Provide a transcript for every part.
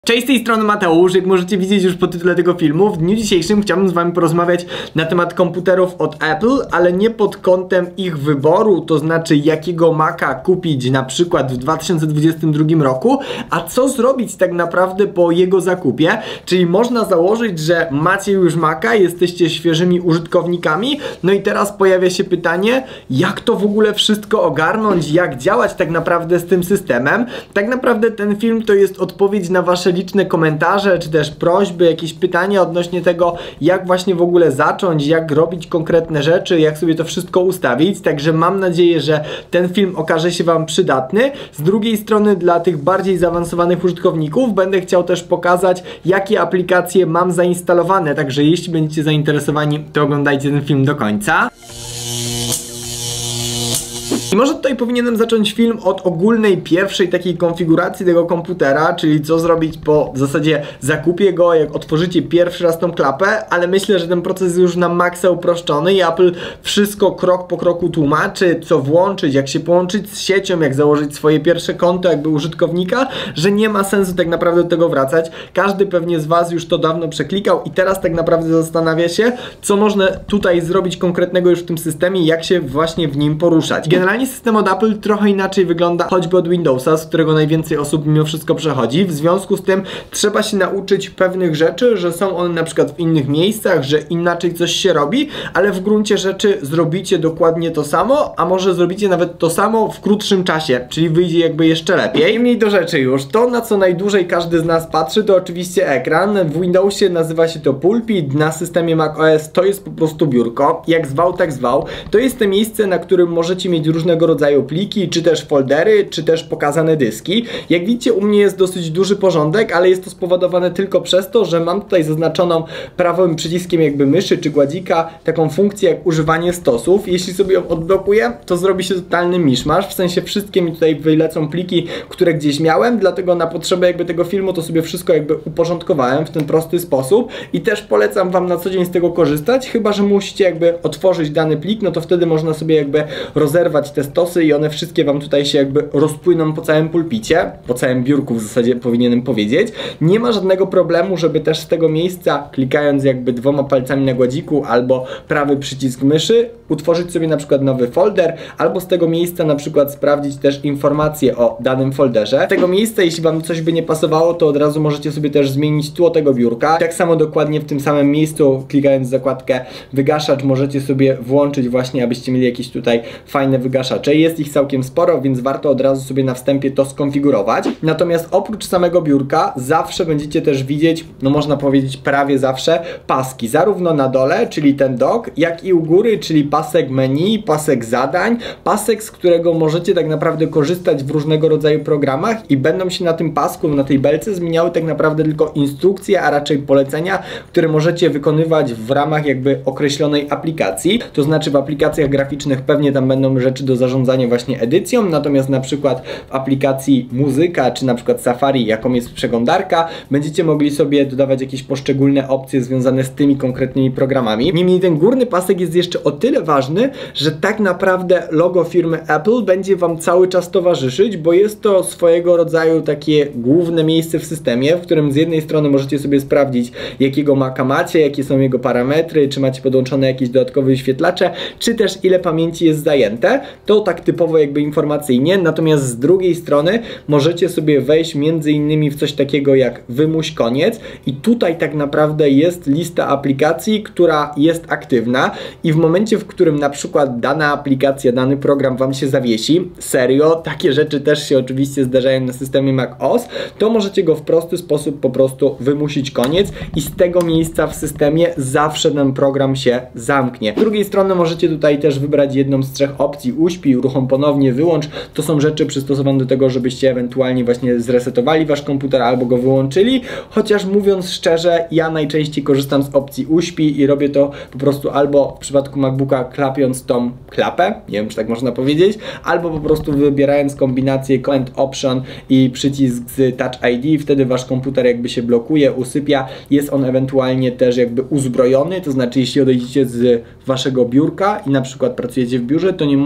Cześć, z tej strony Mateusz. Jak możecie widzieć już po tytule tego filmu, w dniu dzisiejszym chciałbym z wami porozmawiać na temat komputerów od Apple, ale nie pod kątem ich wyboru, to znaczy jakiego Maca kupić na przykład w 2022 roku, a co zrobić tak naprawdę po jego zakupie. Czyli można założyć, że macie już Maca, jesteście świeżymi użytkownikami, no i teraz pojawia się pytanie, jak to w ogóle wszystko ogarnąć, jak działać tak naprawdę z tym systemem. Tak naprawdę ten film to jest odpowiedź na wasze liczne komentarze, czy też prośby, jakieś pytania odnośnie tego, jak właśnie w ogóle zacząć, jak robić konkretne rzeczy, jak sobie to wszystko ustawić, także mam nadzieję, że ten film okaże się wam przydatny. Z drugiej strony dla tych bardziej zaawansowanych użytkowników będę chciał też pokazać, jakie aplikacje mam zainstalowane, także jeśli będziecie zainteresowani, to oglądajcie ten film do końca. I może tutaj powinienem zacząć film od ogólnej pierwszej takiej konfiguracji tego komputera, czyli co zrobić po w zasadzie zakupie go, jak otworzycie pierwszy raz tą klapę, ale myślę, że ten proces jest już na maksa uproszczony i Apple wszystko krok po kroku tłumaczy, co włączyć, jak się połączyć z siecią, jak założyć swoje pierwsze konto jakby użytkownika, że nie ma sensu tak naprawdę do tego wracać. Każdy pewnie z was już to dawno przeklikał i teraz tak naprawdę zastanawia się, co można tutaj zrobić konkretnego już w tym systemie, jak się właśnie w nim poruszać. Generalnie system od Apple trochę inaczej wygląda choćby od Windowsa, z którego najwięcej osób mimo wszystko przechodzi. W związku z tym trzeba się nauczyć pewnych rzeczy, że są one na przykład w innych miejscach, że inaczej coś się robi, ale w gruncie rzeczy zrobicie dokładnie to samo, a może zrobicie nawet to samo w krótszym czasie, czyli wyjdzie jakby jeszcze lepiej. I mniej do rzeczy już. To, na co najdłużej każdy z nas patrzy, to oczywiście ekran. W Windowsie nazywa się to pulpit, na systemie macOS to jest po prostu biurko. Jak zwał, tak zwał. To jest to miejsce, na którym możecie mieć różnego rodzaju pliki, czy też foldery, czy też pokazane dyski. Jak widzicie, u mnie jest dosyć duży porządek, ale jest to spowodowane tylko przez to, że mam tutaj zaznaczoną prawym przyciskiem jakby myszy czy gładzika taką funkcję jak używanie stosów. Jeśli sobie ją odblokuję, to zrobi się totalny miszmasz, w sensie wszystkie mi tutaj wylecą pliki, które gdzieś miałem, dlatego na potrzeby jakby tego filmu to sobie wszystko jakby uporządkowałem w ten prosty sposób i też polecam wam na co dzień z tego korzystać, chyba że musicie jakby otworzyć dany plik, no to wtedy można sobie jakby rozerwać te stosy i one wszystkie wam tutaj się jakby rozpłyną po całym pulpicie, po całym biurku w zasadzie powinienem powiedzieć. Nie ma żadnego problemu, żeby też z tego miejsca, klikając jakby dwoma palcami na gładziku albo prawy przycisk myszy, utworzyć sobie na przykład nowy folder, albo z tego miejsca na przykład sprawdzić też informacje o danym folderze. Z tego miejsca, jeśli wam coś by nie pasowało, to od razu możecie sobie też zmienić tło tego biurka. Tak samo dokładnie w tym samym miejscu, klikając zakładkę wygaszacz, możecie sobie włączyć właśnie, abyście mieli jakieś tutaj fajne wygaszacze. Jest ich całkiem sporo, więc warto od razu sobie na wstępie to skonfigurować. Natomiast oprócz samego biurka zawsze będziecie też widzieć, no można powiedzieć prawie zawsze, paski. Zarówno na dole, czyli ten dock, jak i u góry, czyli pasek menu, pasek zadań, pasek, z którego możecie tak naprawdę korzystać w różnego rodzaju programach i będą się na tym pasku, na tej belce zmieniały tak naprawdę tylko instrukcje, a raczej polecenia, które możecie wykonywać w ramach jakby określonej aplikacji. To znaczy w aplikacjach graficznych pewnie tam będą rzeczy do zarządzania właśnie edycją, natomiast na przykład w aplikacji muzyka, czy na przykład Safari, jaką jest przeglądarka, będziecie mogli sobie dodawać jakieś poszczególne opcje związane z tymi konkretnymi programami. Niemniej ten górny pasek jest jeszcze o tyle ważny, że tak naprawdę logo firmy Apple będzie wam cały czas towarzyszyć, bo jest to swojego rodzaju takie główne miejsce w systemie, w którym z jednej strony możecie sobie sprawdzić, jakiego Maca macie, jakie są jego parametry, czy macie podłączone jakieś dodatkowe wyświetlacze, czy też ile pamięci jest zajęte. To tak typowo jakby informacyjnie, natomiast z drugiej strony możecie sobie wejść między innymi w coś takiego jak wymuś koniec i tutaj tak naprawdę jest lista aplikacji, która jest aktywna i w momencie, w którym na przykład dana aplikacja, dany program wam się zawiesi, serio, takie rzeczy też się oczywiście zdarzają na systemie macOS, to możecie go w prosty sposób po prostu wymusić koniec i z tego miejsca w systemie zawsze ten program się zamknie. Z drugiej strony możecie tutaj też wybrać jedną z trzech opcji: uśpi, uruchom ponownie, wyłącz. To są rzeczy przystosowane do tego, żebyście ewentualnie właśnie zresetowali wasz komputer albo go wyłączyli, chociaż mówiąc szczerze, ja najczęściej korzystam z opcji uśpi i robię to po prostu albo w przypadku MacBooka klapiąc tą klapę, nie wiem czy tak można powiedzieć, albo po prostu wybierając kombinację Command Option i przycisk z Touch ID, wtedy wasz komputer jakby się blokuje, usypia, jest on ewentualnie też jakby uzbrojony, to znaczy jeśli odejdziecie z waszego biurka i na przykład pracujecie w biurze, to nie musicie się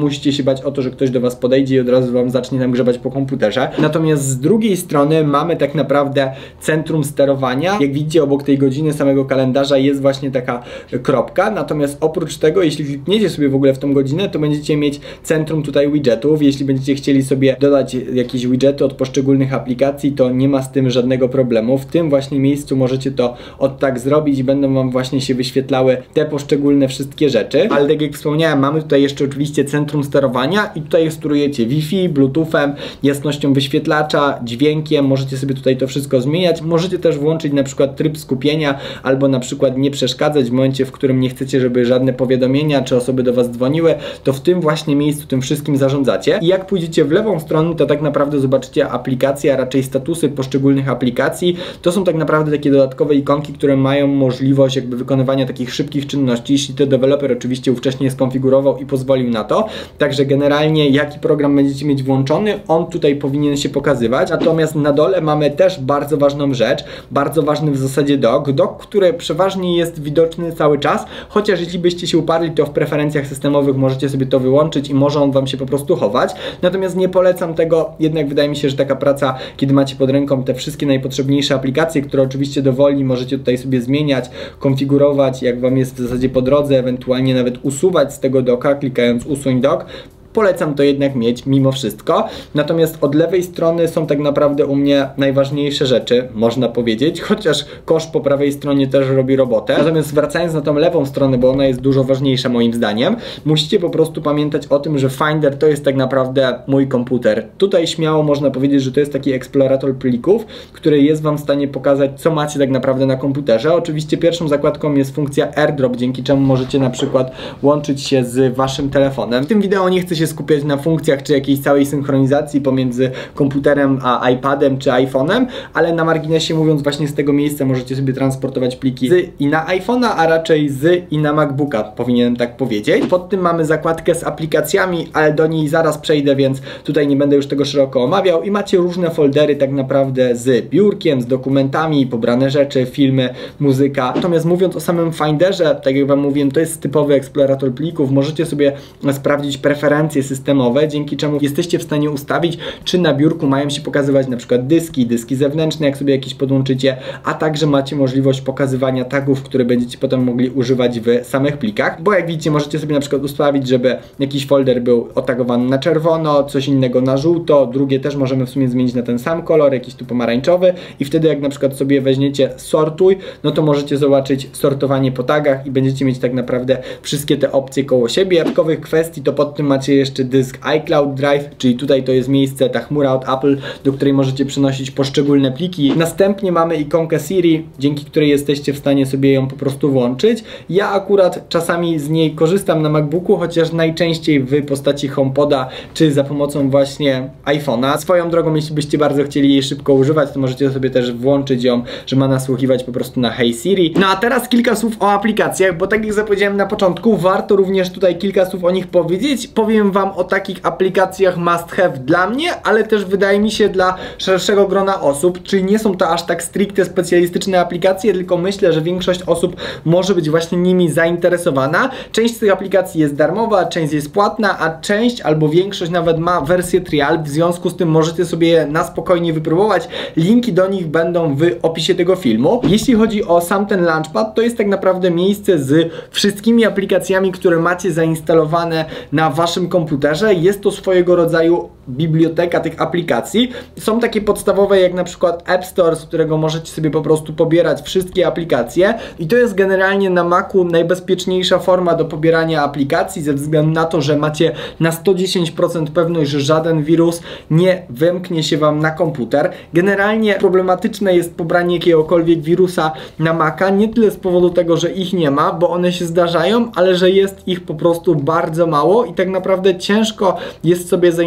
bać o to, że ktoś do was podejdzie i od razu wam zacznie tam grzebać po komputerze. Natomiast z drugiej strony mamy tak naprawdę centrum sterowania. Jak widzicie, obok tej godziny samego kalendarza jest właśnie taka kropka, natomiast oprócz tego, jeśli wpniecie sobie w ogóle w tą godzinę, to będziecie mieć centrum tutaj widgetów. Jeśli będziecie chcieli sobie dodać jakieś widgety od poszczególnych aplikacji, to nie ma z tym żadnego problemu. W tym właśnie miejscu możecie to tak zrobić i będą wam właśnie się wyświetlały te poszczególne wszystkie rzeczy. Ale tak jak wspomniałem, mamy tutaj jeszcze oczywiście centrum sterowania i tutaj sterujecie Wi-Fi, Bluetoothem, jasnością wyświetlacza, dźwiękiem, możecie sobie tutaj to wszystko zmieniać. Możecie też włączyć na przykład tryb skupienia albo na przykład nie przeszkadzać w momencie, w którym nie chcecie, żeby żadne powiadomienia czy osoby do was dzwoniły, to w tym właśnie miejscu tym wszystkim zarządzacie. I jak pójdziecie w lewą stronę, to tak naprawdę zobaczycie aplikacje, a raczej statusy poszczególnych aplikacji. To są tak naprawdę takie dodatkowe ikonki, które mają możliwość jakby wykonywania takich szybkich czynności, jeśli to deweloper oczywiście ówcześnie skonfigurował i pozwolił na to. Także generalnie jaki program będziecie mieć włączony, on tutaj powinien się pokazywać. Natomiast na dole mamy też bardzo ważną rzecz, bardzo ważny w zasadzie dock, który przeważnie jest widoczny cały czas, chociaż jeśli byście się uparli, to w preferencjach systemowych możecie sobie to wyłączyć i może on wam się po prostu chować. Natomiast nie polecam tego, jednak wydaje mi się, że taka praca, kiedy macie pod ręką te wszystkie najpotrzebniejsze aplikacje, które oczywiście dowolni możecie tutaj sobie zmieniać, konfigurować, jak wam jest w zasadzie po drodze, ewentualnie nawet usuwać z tego docka, klikając usuń dock. Polecam to jednak mieć mimo wszystko. Natomiast od lewej strony są tak naprawdę u mnie najważniejsze rzeczy, można powiedzieć, chociaż kosz po prawej stronie też robi robotę. Natomiast wracając na tą lewą stronę, bo ona jest dużo ważniejsza moim zdaniem, musicie po prostu pamiętać o tym, że Finder to jest tak naprawdę mój komputer. Tutaj śmiało można powiedzieć, że to jest taki eksplorator plików, który jest wam w stanie pokazać, co macie tak naprawdę na komputerze. Oczywiście pierwszą zakładką jest funkcja AirDrop, dzięki czemu możecie na przykład łączyć się z waszym telefonem. W tym wideo nie chcę się skupiać na funkcjach czy jakiejś całej synchronizacji pomiędzy komputerem a iPadem czy iPhone'em, ale na marginesie mówiąc, właśnie z tego miejsca możecie sobie transportować pliki z i na iPhone'a, a raczej z i na MacBooka, powinienem tak powiedzieć. Pod tym mamy zakładkę z aplikacjami, ale do niej zaraz przejdę, więc tutaj nie będę już tego szeroko omawiał i macie różne foldery tak naprawdę z biurkiem, z dokumentami, pobrane rzeczy, filmy, muzyka. Natomiast mówiąc o samym Finderze, tak jak wam mówiłem, to jest typowy eksplorator plików. Możecie sobie sprawdzić preferencje systemowe, dzięki czemu jesteście w stanie ustawić, czy na biurku mają się pokazywać na przykład dyski zewnętrzne, jak sobie jakieś podłączycie, a także macie możliwość pokazywania tagów, które będziecie potem mogli używać w samych plikach, bo jak widzicie, możecie sobie na przykład ustawić, żeby jakiś folder był otagowany na czerwono, coś innego na żółto, drugie też możemy w sumie zmienić na ten sam kolor, jakiś tu pomarańczowy i wtedy jak na przykład sobie weźmiecie sortuj, no to możecie zobaczyć sortowanie po tagach i będziecie mieć tak naprawdę wszystkie te opcje koło siebie. Dodatkowych kwestii to pod tym macie jeszcze dysk iCloud Drive, czyli tutaj to jest miejsce, ta chmura od Apple, do której możecie przenosić poszczególne pliki. Następnie mamy ikonkę Siri, dzięki której jesteście w stanie sobie ją po prostu włączyć. Ja akurat czasami z niej korzystam na MacBooku, chociaż najczęściej w postaci HomePoda, czy za pomocą właśnie iPhone'a. Swoją drogą, jeśli byście bardzo chcieli jej szybko używać, to możecie sobie też włączyć ją, że ma nasłuchiwać po prostu na Hey Siri. No a teraz kilka słów o aplikacjach, bo tak jak zapowiedziałem na początku, warto również tutaj kilka słów o nich powiedzieć. Powiem wam o takich aplikacjach must have dla mnie, ale też wydaje mi się dla szerszego grona osób, czyli nie są to aż tak stricte specjalistyczne aplikacje, tylko myślę, że większość osób może być właśnie nimi zainteresowana. Część z tych aplikacji jest darmowa, część jest płatna, a część albo większość nawet ma wersję trial, w związku z tym możecie sobie je na spokojnie wypróbować. Linki do nich będą w opisie tego filmu. Jeśli chodzi o sam ten Launchpad, to jest tak naprawdę miejsce z wszystkimi aplikacjami, które macie zainstalowane na waszym komputerze. Jest to swojego rodzaju biblioteka tych aplikacji. Są takie podstawowe jak na przykład App Store, z którego możecie sobie po prostu pobierać wszystkie aplikacje i to jest generalnie na Macu najbezpieczniejsza forma do pobierania aplikacji ze względu na to, że macie na 110% pewność, że żaden wirus nie wymknie się wam na komputer. Generalnie problematyczne jest pobranie jakiegokolwiek wirusa na Maca, nie tyle z powodu tego, że ich nie ma, bo one się zdarzają, ale że jest ich po prostu bardzo mało i tak naprawdę ciężko jest sobie zainstalować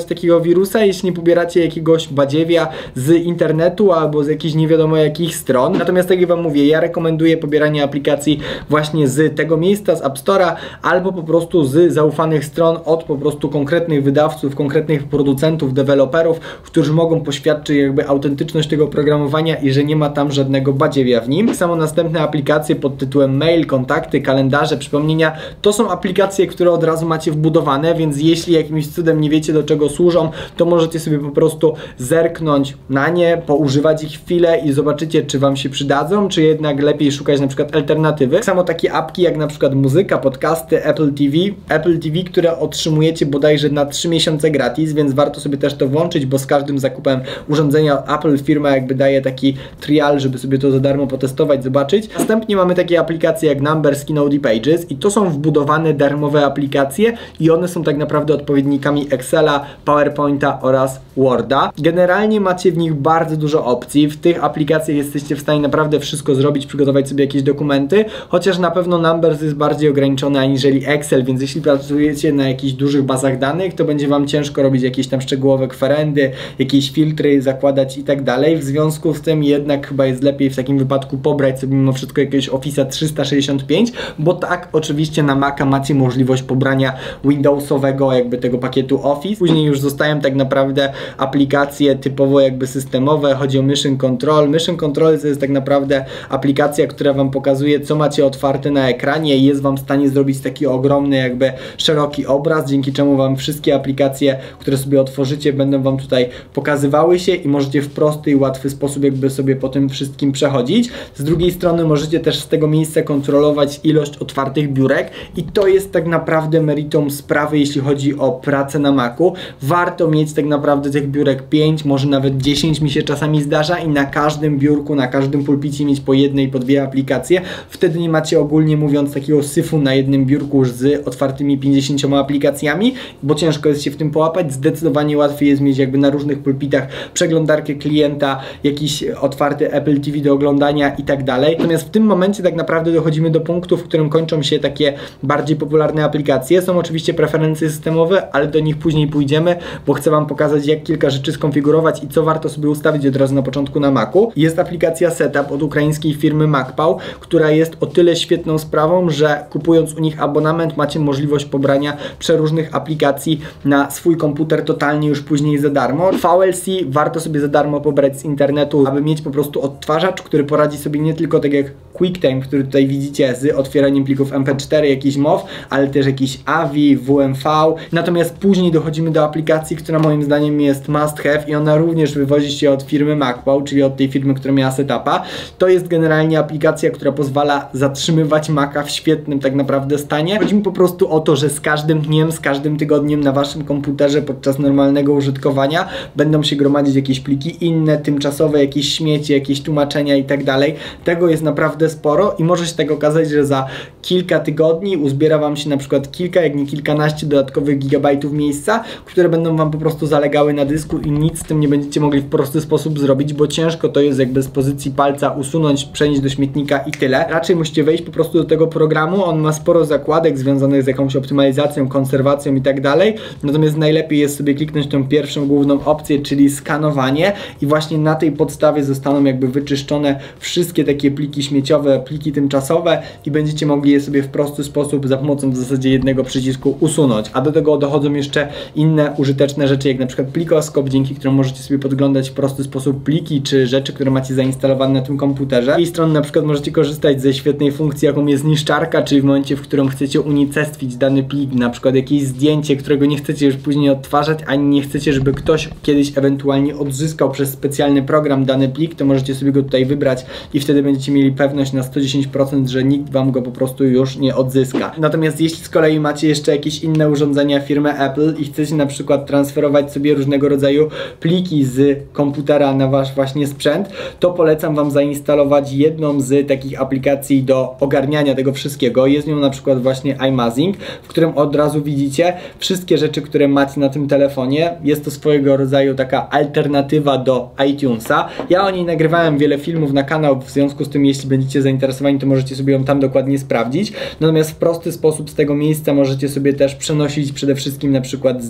pobrać takiego wirusa, jeśli nie pobieracie jakiegoś badziewia z internetu albo z jakichś nie wiadomo jakich stron. Natomiast tak jak wam mówię, ja rekomenduję pobieranie aplikacji właśnie z tego miejsca, z App Store'a, albo po prostu z zaufanych stron od po prostu konkretnych wydawców, konkretnych producentów, deweloperów, którzy mogą poświadczyć jakby autentyczność tego oprogramowania i że nie ma tam żadnego badziewia w nim. Tak samo następne aplikacje pod tytułem mail, kontakty, kalendarze, przypomnienia, to są aplikacje, które od razu macie wbudowane, więc jeśli jakimś cudem nie wiecie do czego służą, to możecie sobie po prostu zerknąć na nie, poużywać ich chwilę i zobaczycie, czy wam się przydadzą, czy jednak lepiej szukać na przykład alternatywy. Tak samo takie apki jak na przykład muzyka, podcasty, Apple TV, które otrzymujecie bodajże na 3 miesiące gratis, więc warto sobie też to włączyć, bo z każdym zakupem urządzenia Apple firma jakby daje taki trial, żeby sobie to za darmo potestować, zobaczyć. Następnie mamy takie aplikacje jak Numbers, Keynote i Pages i to są wbudowane darmowe aplikacje i one są tak naprawdę odpowiednikami Excela, PowerPointa oraz Worda. Generalnie macie w nich bardzo dużo opcji. W tych aplikacjach jesteście w stanie naprawdę wszystko zrobić, przygotować sobie jakieś dokumenty, chociaż na pewno Numbers jest bardziej ograniczony aniżeli Excel, więc jeśli pracujecie na jakichś dużych bazach danych, to będzie wam ciężko robić jakieś tam szczegółowe kwerendy, jakieś filtry zakładać i tak dalej. W związku z tym jednak chyba jest lepiej w takim wypadku pobrać sobie mimo wszystko jakiegoś Office'a 365, bo tak, oczywiście na Maca macie możliwość pobrania Windowsowego jakby tego pakietu Office. Później już zostają tak naprawdę aplikacje typowo jakby systemowe, chodzi o Mission Control. Mission Control to jest tak naprawdę aplikacja, która wam pokazuje, co macie otwarte na ekranie i jest wam w stanie zrobić taki ogromny jakby szeroki obraz, dzięki czemu wam wszystkie aplikacje, które sobie otworzycie, będą wam tutaj pokazywały się i możecie w prosty i łatwy sposób jakby sobie po tym wszystkim przechodzić. Z drugiej strony możecie też z tego miejsca kontrolować ilość otwartych biurek i to jest tak naprawdę meritum sprawy, jeśli chodzi o pracę na Macu. Warto mieć tak naprawdę tych biurek 5, może nawet 10 mi się czasami zdarza i na każdym biurku, na każdym pulpicie mieć po jednej, po dwie aplikacje. Wtedy nie macie ogólnie mówiąc takiego syfu na jednym biurku z otwartymi 50 aplikacjami, bo ciężko jest się w tym połapać. Zdecydowanie łatwiej jest mieć jakby na różnych pulpitach przeglądarkę klienta, jakiś otwarty Apple TV do oglądania i tak dalej. Natomiast w tym momencie tak naprawdę dochodzimy do punktu, w którym kończą się takie bardziej popularne aplikacje. Są oczywiście preferencje systemowe, ale do nich później pójdziemy, bo chcę wam pokazać, jak kilka rzeczy skonfigurować i co warto sobie ustawić od razu na początku na Macu. Jest aplikacja Setup od ukraińskiej firmy MacPow, która jest o tyle świetną sprawą, że kupując u nich abonament macie możliwość pobrania przeróżnych aplikacji na swój komputer totalnie już później za darmo. VLC warto sobie za darmo pobrać z internetu, aby mieć po prostu odtwarzacz, który poradzi sobie nie tylko tak jak QuickTime, który tutaj widzicie z otwieraniem plików MP4, jakiś MOV, ale też jakiś AVI, WMV. Natomiast później dochodzimy do aplikacji, która moim zdaniem jest must have i ona również wywodzi się od firmy MacPow, czyli od tej firmy, która miała Setupa. To jest generalnie aplikacja, która pozwala zatrzymywać Maca w świetnym tak naprawdę stanie. Chodzi mi po prostu o to, że z każdym dniem, z każdym tygodniem na waszym komputerze podczas normalnego użytkowania będą się gromadzić jakieś pliki inne, tymczasowe, jakieś śmieci, jakieś tłumaczenia i tak dalej. Tego jest naprawdę sporo i może się tak okazać, że za kilka tygodni uzbiera wam się na przykład kilka, jak nie kilkanaście dodatkowych gigabajtów miejsca, które będą wam po prostu zalegały na dysku i nic z tym nie będziecie mogli w prosty sposób zrobić, bo ciężko to jest jakby z pozycji palca usunąć, przenieść do śmietnika i tyle. Raczej musicie wejść po prostu do tego programu, on ma sporo zakładek związanych z jakąś optymalizacją, konserwacją i tak dalej, natomiast najlepiej jest sobie kliknąć tą pierwszą główną opcję, czyli skanowanie i właśnie na tej podstawie zostaną jakby wyczyszczone wszystkie takie pliki śmieciowe, pliki tymczasowe i będziecie mogli je sobie w prosty sposób za pomocą w zasadzie jednego przycisku usunąć. A do tego dochodzą jeszcze inne użyteczne rzeczy, jak na przykład plikoskop, dzięki któremu możecie sobie podglądać w prosty sposób pliki czy rzeczy, które macie zainstalowane na tym komputerze. Z tej strony na przykład możecie korzystać ze świetnej funkcji, jaką jest niszczarka, czyli w momencie, w którym chcecie unicestwić dany plik, na przykład jakieś zdjęcie, którego nie chcecie już później odtwarzać, ani nie chcecie, żeby ktoś kiedyś ewentualnie odzyskał przez specjalny program dany plik, to możecie sobie go tutaj wybrać i wtedy będziecie mieli pewność na 110%, że nikt wam go po prostu już nie odzyska. Natomiast jeśli z kolei macie jeszcze jakieś inne urządzenia firmy Apple i chcecie na przykład transferować sobie różnego rodzaju pliki z komputera na wasz właśnie sprzęt, to polecam wam zainstalować jedną z takich aplikacji do ogarniania tego wszystkiego. Jest nią na przykład właśnie iMazing, w którym od razu widzicie wszystkie rzeczy, które macie na tym telefonie. Jest to swojego rodzaju taka alternatywa do iTunesa. Ja o niej nagrywałem wiele filmów na kanał, w związku z tym jeśli będziecie zainteresowani, to możecie sobie ją tam dokładnie sprawdzić. Natomiast w prosty sposób z tego miejsca możecie sobie też przenosić przede wszystkim na przykład zdjęcia,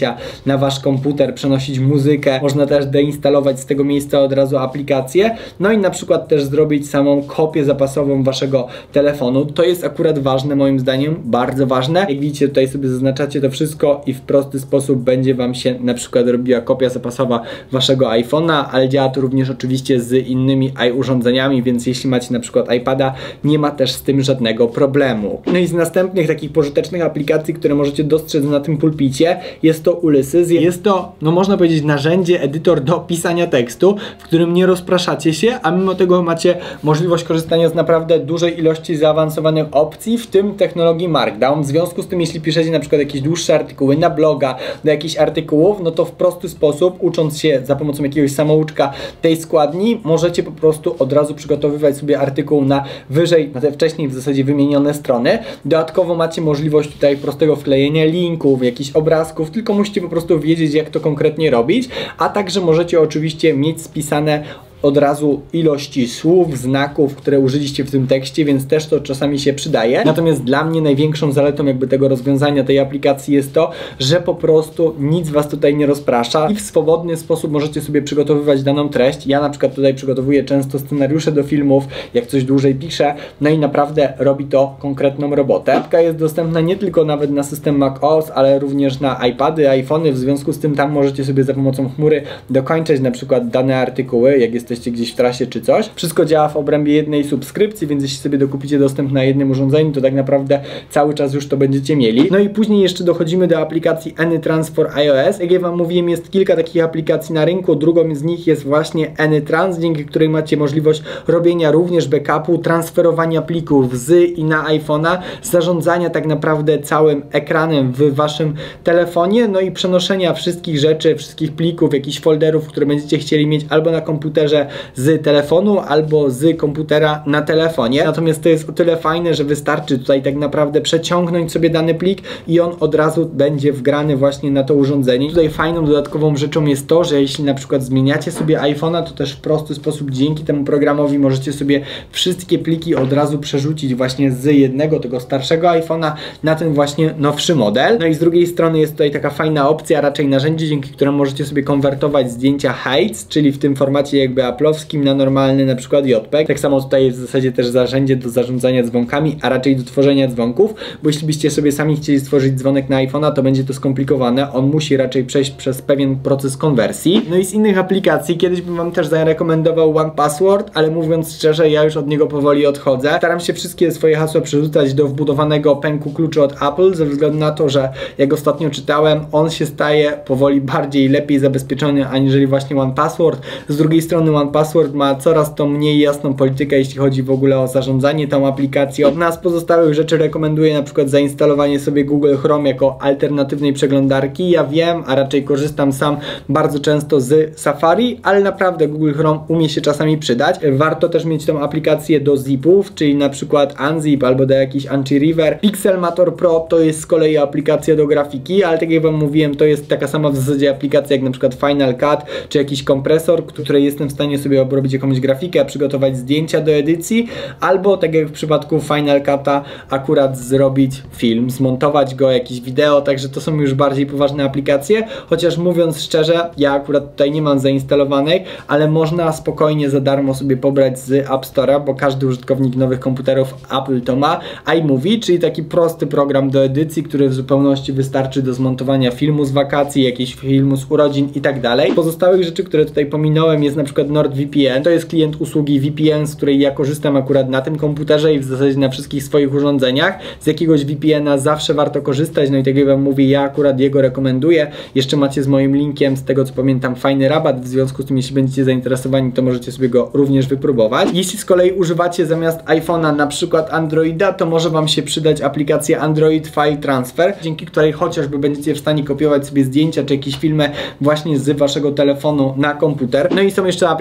zdjęcia na wasz komputer, przenosić muzykę, można też deinstalować z tego miejsca od razu aplikację, no i na przykład też zrobić samą kopię zapasową waszego telefonu. To jest akurat ważne moim zdaniem, bardzo ważne. Jak widzicie, tutaj sobie zaznaczacie to wszystko i w prosty sposób będzie wam się na przykład robiła kopia zapasowa waszego iPhone'a, ale działa to również oczywiście z innymi urządzeniami, więc jeśli macie na przykład iPada, nie ma też z tym żadnego problemu. No i z następnych takich pożytecznych aplikacji, które możecie dostrzec na tym pulpicie, jest to Ulysses. Jest to, no można powiedzieć, narzędzie, edytor do pisania tekstu, w którym nie rozpraszacie się, a mimo tego macie możliwość korzystania z naprawdę dużej ilości zaawansowanych opcji, w tym technologii Markdown. W związku z tym, jeśli piszecie na przykład jakieś dłuższe artykuły na bloga, do jakichś artykułów, no to w prosty sposób, ucząc się za pomocą jakiegoś samouczka tej składni, możecie po prostu od razu przygotowywać sobie artykuł na te wcześniej w zasadzie wymienione strony. Dodatkowo macie możliwość tutaj prostego wklejenia linków, jakichś obrazków, tylko musicie po prostu wiedzieć, jak to konkretnie robić, a także możecie oczywiście mieć spisane od razu ilości słów, znaków, które użyliście w tym tekście, więc też to czasami się przydaje. Natomiast dla mnie największą zaletą jakby tego rozwiązania, tej aplikacji jest to, że po prostu nic was tutaj nie rozprasza i w swobodny sposób możecie sobie przygotowywać daną treść. Ja na przykład tutaj przygotowuję często scenariusze do filmów, jak coś dłużej piszę, no i naprawdę robi to konkretną robotę. Apka jest dostępna nie tylko nawet na system macOS, ale również na iPady, iPhony, w związku z tym tam możecie sobie za pomocą chmury dokończać na przykład dane artykuły, jak jesteście gdzieś w trasie czy coś. Wszystko działa w obrębie jednej subskrypcji, więc jeśli sobie dokupicie dostęp na jednym urządzeniu, to tak naprawdę cały czas już to będziecie mieli. No i później jeszcze dochodzimy do aplikacji AnyTrans for iOS. Jak ja wam mówiłem, jest kilka takich aplikacji na rynku. Drugą z nich jest właśnie AnyTrans, dzięki której macie możliwość robienia również backupu, transferowania plików z i na iPhone'a, zarządzania tak naprawdę całym ekranem w waszym telefonie, no i przenoszenia wszystkich rzeczy, wszystkich plików, jakichś folderów, które będziecie chcieli mieć albo na komputerze z telefonu, albo z komputera na telefonie. Natomiast to jest o tyle fajne, że wystarczy tutaj tak naprawdę przeciągnąć sobie dany plik i on od razu będzie wgrany właśnie na to urządzenie. Tutaj fajną dodatkową rzeczą jest to, że jeśli na przykład zmieniacie sobie iPhone'a, to też w prosty sposób dzięki temu programowi możecie sobie wszystkie pliki od razu przerzucić właśnie z jednego, tego starszego iPhone'a na ten właśnie nowszy model. No i z drugiej strony jest tutaj taka fajna opcja, raczej narzędzie, dzięki któremu możecie sobie konwertować zdjęcia Heights, czyli w tym formacie jakby Apple'owskim na normalny na przykład JPEG. Tak samo tutaj jest w zasadzie też narzędzie do zarządzania dzwonkami, a raczej do tworzenia dzwonków, bo jeśli byście sobie sami chcieli stworzyć dzwonek na iPhone'a, to będzie to skomplikowane. On musi raczej przejść przez pewien proces konwersji. No i z innych aplikacji, kiedyś bym wam też zarekomendował OnePassword, ale mówiąc szczerze, ja już od niego powoli odchodzę. Staram się wszystkie swoje hasła przerzucać do wbudowanego pęku kluczy od Apple, ze względu na to, że jak ostatnio czytałem, on się staje powoli bardziej, lepiej zabezpieczony aniżeli właśnie OnePassword. Z drugiej strony OnePassword ma coraz to mniej jasną politykę, jeśli chodzi w ogóle o zarządzanie tą aplikacją. Z pozostałych rzeczy rekomenduję na przykład zainstalowanie sobie Google Chrome jako alternatywnej przeglądarki. Ja wiem, a raczej korzystam sam bardzo często z Safari, ale naprawdę Google Chrome umie się czasami przydać. Warto też mieć tą aplikację do zipów, czyli na przykład Unzip albo do jakiś Anti-River. Pixelmator Pro to jest z kolei aplikacja do grafiki, ale tak jak wam mówiłem, to jest taka sama w zasadzie aplikacja jak na przykład Final Cut, czy jakiś kompresor, który jestem w stanie sobie obrobić jakąś grafikę, przygotować zdjęcia do edycji, albo tak jak w przypadku Final Cut'a akurat zrobić film, zmontować go, jakieś wideo, także to są już bardziej poważne aplikacje, chociaż mówiąc szczerze, ja akurat tutaj nie mam zainstalowanej, ale można spokojnie za darmo sobie pobrać z App Store'a, bo każdy użytkownik nowych komputerów Apple to ma iMovie, czyli taki prosty program do edycji, który w zupełności wystarczy do zmontowania filmu z wakacji, jakiegoś filmu z urodzin i tak dalej. Pozostałych rzeczy, które tutaj pominąłem, jest na przykład NordVPN. To jest klient usługi VPN, z której ja korzystam akurat na tym komputerze i w zasadzie na wszystkich swoich urządzeniach. Z jakiegoś VPN-a zawsze warto korzystać, no i tak jak wam mówię, ja akurat jego rekomenduję. Jeszcze macie z moim linkiem, z tego co pamiętam, fajny rabat, w związku z tym jeśli będziecie zainteresowani, to możecie sobie go również wypróbować. Jeśli z kolei używacie zamiast iPhone'a na przykład Androida, to może wam się przydać aplikacja Android File Transfer, dzięki której chociażby będziecie w stanie kopiować sobie zdjęcia czy jakieś filmy właśnie z waszego telefonu na komputer. No i są jeszcze aplikacje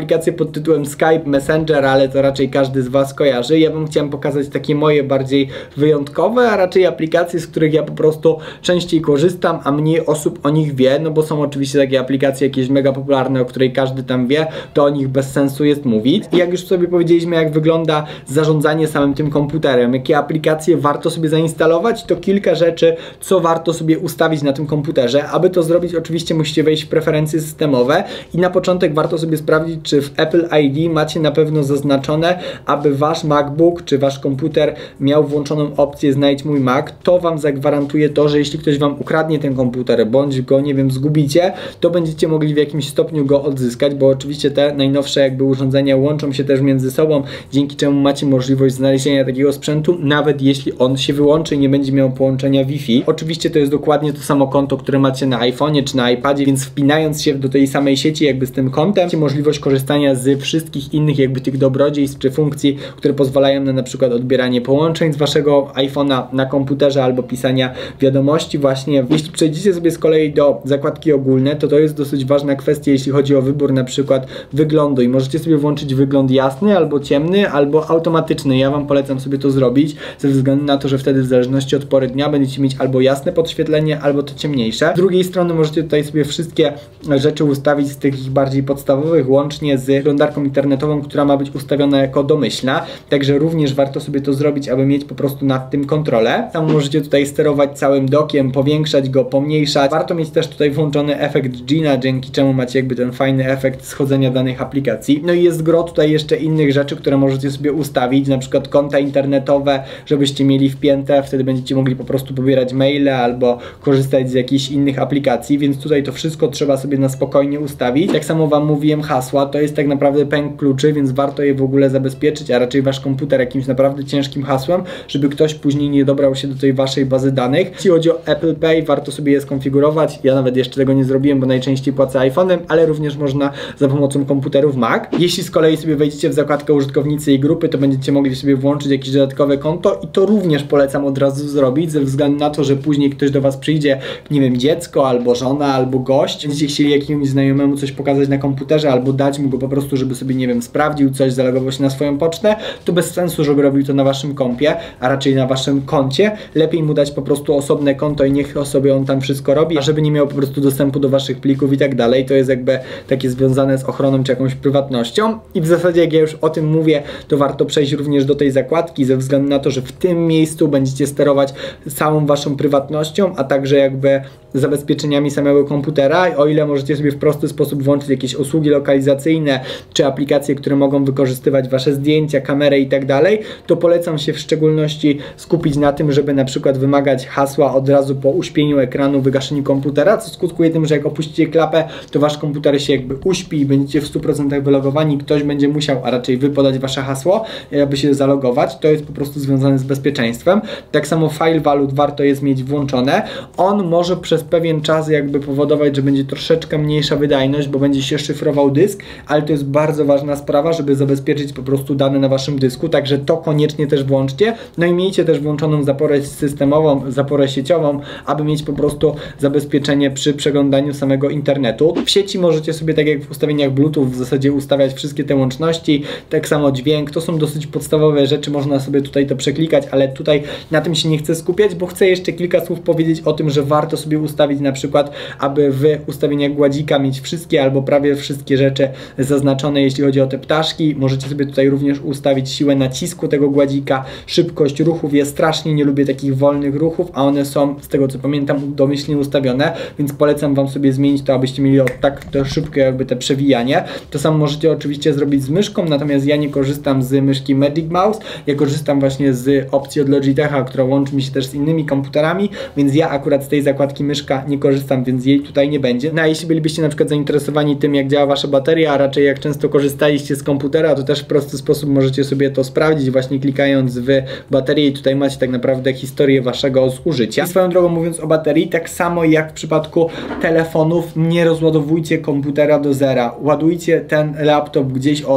aplikację pod tytułem Skype, Messenger, ale to raczej każdy z Was kojarzy. Ja Wam chciałem pokazać takie moje bardziej wyjątkowe, a raczej aplikacje, z których ja po prostu częściej korzystam, a mniej osób o nich wie, no bo są oczywiście takie aplikacje jakieś mega popularne, o której każdy tam wie, to o nich bez sensu jest mówić. I jak już sobie powiedzieliśmy, jak wygląda zarządzanie samym tym komputerem, jakie aplikacje warto sobie zainstalować, to kilka rzeczy, co warto sobie ustawić na tym komputerze. Aby to zrobić, oczywiście musicie wejść w preferencje systemowe i na początek warto sobie sprawdzić, czy w Apple ID macie na pewno zaznaczone, aby Wasz MacBook czy Wasz komputer miał włączoną opcję Znajdź mój Mac. To Wam zagwarantuje to, że jeśli ktoś Wam ukradnie ten komputer, bądź go, nie wiem, zgubicie, to będziecie mogli w jakimś stopniu go odzyskać, bo oczywiście te najnowsze jakby urządzenia łączą się też między sobą, dzięki czemu macie możliwość znalezienia takiego sprzętu, nawet jeśli on się wyłączy i nie będzie miał połączenia Wi-Fi. Oczywiście to jest dokładnie to samo konto, które macie na iPhone'ie czy na iPadzie, więc wpinając się do tej samej sieci jakby z tym kontem, macie możliwość korzystania z wszystkich innych jakby tych dobrodziejstw czy funkcji, które pozwalają na przykład odbieranie połączeń z Waszego iPhone'a na komputerze albo pisania wiadomości właśnie. Jeśli przejdziecie sobie z kolei do zakładki ogólne, to jest dosyć ważna kwestia, jeśli chodzi o wybór na przykład wyglądu i możecie sobie włączyć wygląd jasny albo ciemny, albo automatyczny. Ja Wam polecam sobie to zrobić, ze względu na to, że wtedy w zależności od pory dnia będziecie mieć albo jasne podświetlenie, albo to ciemniejsze. Z drugiej strony możecie tutaj sobie wszystkie rzeczy ustawić z tych bardziej podstawowych, łącznie z przeglądarką internetową, która ma być ustawiona jako domyślna, także również warto sobie to zrobić, aby mieć po prostu nad tym kontrolę. Tam możecie tutaj sterować całym dokiem, powiększać go, pomniejszać. Warto mieć też tutaj włączony efekt Gina, dzięki czemu macie jakby ten fajny efekt schodzenia danych aplikacji. No i jest gro tutaj jeszcze innych rzeczy, które możecie sobie ustawić, na przykład konta internetowe, żebyście mieli wpięte, wtedy będziecie mogli po prostu pobierać maile albo korzystać z jakichś innych aplikacji, więc tutaj to wszystko trzeba sobie na spokojnie ustawić. Tak samo Wam mówiłem, hasła, to jest tak naprawdę pęk kluczy, więc warto je w ogóle zabezpieczyć, a raczej Wasz komputer jakimś naprawdę ciężkim hasłem, żeby ktoś później nie dobrał się do tej Waszej bazy danych. Jeśli chodzi o Apple Pay, warto sobie je skonfigurować. Ja nawet jeszcze tego nie zrobiłem, bo najczęściej płacę iPhone'em, ale również można za pomocą komputerów Mac. Jeśli z kolei sobie wejdziecie w zakładkę użytkownicy i grupy, to będziecie mogli sobie włączyć jakieś dodatkowe konto i to również polecam od razu zrobić, ze względu na to, że później ktoś do Was przyjdzie, nie wiem, dziecko, albo żona, albo gość. Będziecie chcieli jakiemuś znajomemu coś pokazać na komputerze, albo dać mu go po prostu, żeby sobie, nie wiem, sprawdził coś, zalogował się na swoją pocztę, to bez sensu, żeby robił to na Waszym kompie, a raczej na Waszym koncie. Lepiej mu dać po prostu osobne konto i niech sobie on tam wszystko robi, a żeby nie miał po prostu dostępu do Waszych plików i tak dalej. To jest jakby takie związane z ochroną czy jakąś prywatnością. I w zasadzie, jak ja już o tym mówię, to warto przejść również do tej zakładki, ze względu na to, że w tym miejscu będziecie sterować całą Waszą prywatnością, a także jakby zabezpieczeniami samego komputera. O ile możecie sobie w prosty sposób włączyć jakieś usługi lokalizacyjne czy aplikacje, które mogą wykorzystywać Wasze zdjęcia, kamerę i tak dalej, to polecam się w szczególności skupić na tym, żeby na przykład wymagać hasła od razu po uśpieniu ekranu, wygaszeniu komputera, co skutkuje tym, że jak opuścicie klapę, to Wasz komputer się jakby uśpi i będziecie w 100% wylogowani. Ktoś będzie musiał, a raczej Wy podać Wasze hasło, aby się zalogować. To jest po prostu związane z bezpieczeństwem. Tak samo file valut warto jest mieć włączone. On może przez pewien czas jakby powodować, że będzie troszeczkę mniejsza wydajność, bo będzie się szyfrował dysk, ale to jest bardzo ważna sprawa, żeby zabezpieczyć po prostu dane na Waszym dysku, także to koniecznie też włączcie. No i miejcie też włączoną zaporę systemową, zaporę sieciową, aby mieć po prostu zabezpieczenie przy przeglądaniu samego internetu. W sieci możecie sobie, tak jak w ustawieniach Bluetooth, w zasadzie ustawiać wszystkie te łączności, tak samo dźwięk, to są dosyć podstawowe rzeczy, można sobie tutaj to przeklikać, ale tutaj na tym się nie chcę skupiać, bo chcę jeszcze kilka słów powiedzieć o tym, że warto sobie ustawić na przykład, aby w ustawieniach gładzika mieć wszystkie albo prawie wszystkie rzeczy zaznaczone, jeśli chodzi o te ptaszki. Możecie sobie tutaj również ustawić siłę nacisku tego gładzika, szybkość ruchów. Ja strasznie nie lubię takich wolnych ruchów, a one są, z tego co pamiętam, domyślnie ustawione, więc polecam Wam sobie zmienić to, abyście mieli tak to szybkie jakby te przewijanie. To samo możecie oczywiście zrobić z myszką, natomiast ja nie korzystam z myszki Magic Mouse, ja korzystam właśnie z opcji od Logitecha, która łączy mi się też z innymi komputerami, więc ja akurat z tej zakładki myszka nie korzystam, więc jej tutaj nie będzie. No a jeśli bylibyście na przykład zainteresowani tym, jak działa Wasza bateria, a raczej jak często korzystaliście z komputera, to też w prosty sposób możecie sobie to sprawdzić, właśnie klikając w baterię i tutaj macie tak naprawdę historię Waszego zużycia. I swoją drogą mówiąc o baterii, tak samo jak w przypadku telefonów, nie rozładowujcie komputera do zera. Ładujcie ten laptop gdzieś o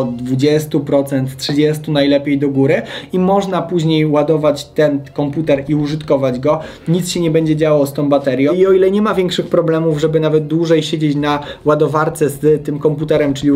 20%, 30% najlepiej do góry i można później ładować ten komputer i użytkować go. Nic się nie będzie działo z tą baterią i o ile nie ma większych problemów, żeby nawet dłużej siedzieć na ładowarce z tym komputerem, czyli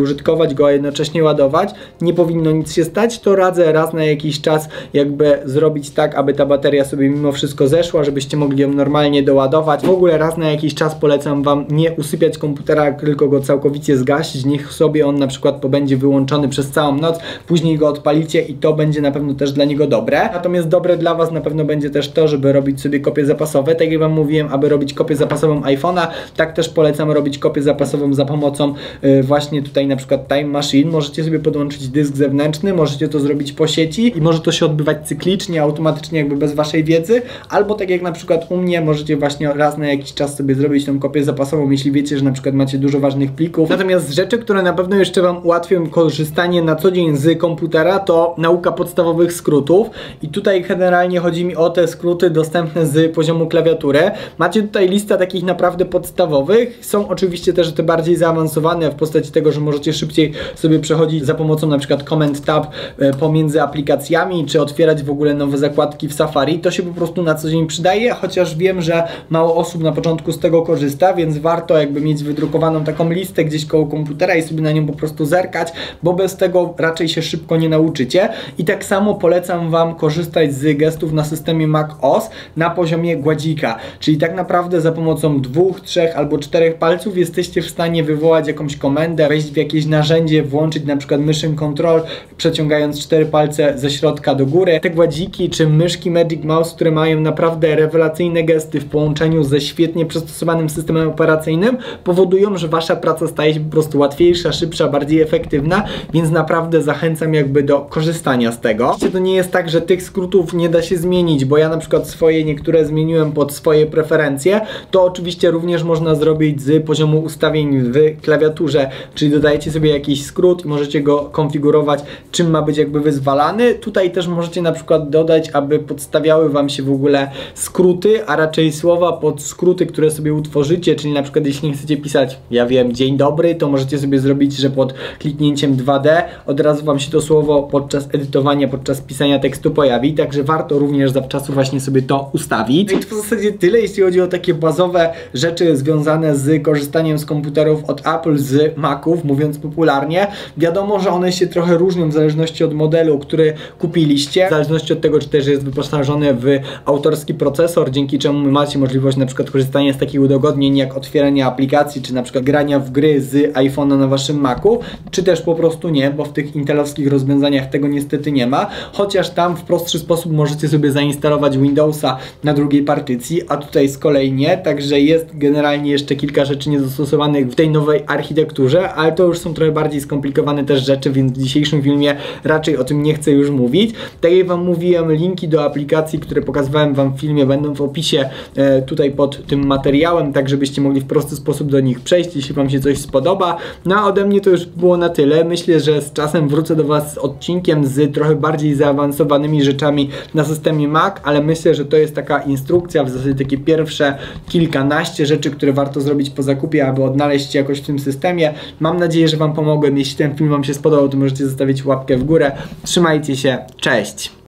użytkować go, a jednocześnie ładować, nie powinno nic się stać, to radzę raz na jakiś czas jakby zrobić tak, aby ta bateria sobie mimo wszystko zeszła, żebyście mogli ją normalnie doładować. W ogóle raz na jakiś czas polecam Wam nie usypiać komputera, tylko go całkowicie zgasić, niech sobie on na przykład pobędzie wyłączony przez całą noc, później go odpalicie i to będzie na pewno też dla niego dobre. Natomiast dobre dla Was na pewno będzie też to, żeby robić sobie kopie zapasowe. Tak jak Wam mówiłem, aby robić kopię zapasową iPhone'a, tak też polecam robić kopię zapasową za pomocą właśnie tutaj na przykład Time Machine. Możecie sobie podłączyć dysk zewnętrzny, możecie to zrobić po sieci i może to się odbywać cyklicznie, automatycznie jakby bez Waszej wiedzy, albo tak jak na przykład u mnie, możecie właśnie raz na jakiś czas sobie zrobić tą kopię zapasową, jeśli wiecie, że na przykład macie dużo ważnych plików. Natomiast rzeczy, które na pewno jeszcze Wam ułatwią korzystanie na co dzień z komputera, to nauka podstawowych skrótów i tutaj generalnie chodzi mi o te skróty dostępne z poziomu klawiatury. Macie tutaj listę takich naprawdę podstawowych, są oczywiście też te bardziej zaawansowane w postaci tego, że możecie szybciej sobie przechodzić za pomocą na przykład Command Tab pomiędzy aplikacjami, czy otwierać w ogóle nowe zakładki w Safari. To się po prostu na co dzień przydaje, chociaż wiem, że mało osób na początku z tego korzysta, więc warto jakby mieć wydrukowaną taką listę gdzieś koło komputera i sobie na nią po prostu zerkać, bo bez tego raczej się szybko nie nauczycie. I tak samo polecam Wam korzystać z gestów na systemie Mac OS na poziomie gładzika, czyli tak naprawdę za pomocą 2, 3 albo 4 palców jesteście w stanie wywołać jakąś komendę, wejść w jakieś narzędzie, włączyć na przykład Mission Control, przeciągając 4 palce ze środka do góry. Te gładziki czy myszki Magic Mouse, które mają naprawdę rewelacyjne gesty w połączeniu ze świetnie przystosowanym systemem operacyjnym, powodują, że Wasza praca staje się po prostu łatwiejsza, szybsza, bardziej efektywna, więc naprawdę zachęcam jakby do korzystania z tego. Oczywiście to nie jest tak, że tych skrótów nie da się zmienić, bo ja na przykład swoje niektóre zmieniłem pod swoje preferencje. To oczywiście również można zrobić z poziomu ustawień w klawiaturze, czyli dodajecie sobie jakiś skrót i możecie go konfigurować, czym ma być jakby wyzwalany. Tutaj też możecie na przykład dodać, aby podstawiały Wam się w ogóle skróty, a raczej słowa pod skróty, które sobie utworzycie, czyli na przykład jeśli nie chcecie pisać, ja wiem, dzień dobry, to możecie sobie zrobić, że pod kliknięciem 2D od razu Wam się to słowo podczas edytowania, podczas pisania tekstu pojawi, także warto również zawczasu właśnie sobie to ustawić. No i to w zasadzie tyle, jeśli chodzi o takie bazowe rzeczy związane z korzystaniem z komputerów od Apple, z Maców, mówiąc popularnie. Wiadomo, że one się trochę różnią w zależności od modelu, który kupiliście, w zależności od tego, czy też jest wyposażony w autorski procesor, dzięki czemu macie możliwość na przykład korzystania z takich udogodnień jak otwieranie aplikacji, czy na przykład grania w gry z iPhone'a na Waszym Macu, czy też po prostu nie, bo w tych intelowskich rozwiązaniach tego niestety nie ma, chociaż tam w prostszy sposób możecie sobie zainstalować Windowsa na drugiej partycji, a tutaj z kolei nie, także jest generalnie jeszcze kilka rzeczy niedostosowanych w tej nowej architekturze, ale to już są trochę bardziej skomplikowane też rzeczy, więc w dzisiejszym filmie raczej o tym nie chcę już mówić. Tak jak Wam mówiłem, linki do aplikacji, które pokazywałem Wam w filmie, będą w opisie tutaj pod tym materiałem, tak żebyście mogli w prosty sposób do nich przejść, jeśli Wam się coś spodoba. No a ode mnie to już było na tyle. Myślę, że z czasem wrócę do Was z odcinkiem z trochę bardziej zaawansowanymi rzeczami na systemie Mac, ale myślę, że to jest taka instrukcja, w zasadzie takie pierwsze kilkanaście rzeczy, które warto zrobić po zakupie, aby odnaleźć się jakoś w tym systemie. Mam nadzieję, że Wam pomogłem. Jeśli ten film Wam się spodobał, to możecie zostawić łapkę w górę. Trzymajcie się, cześć!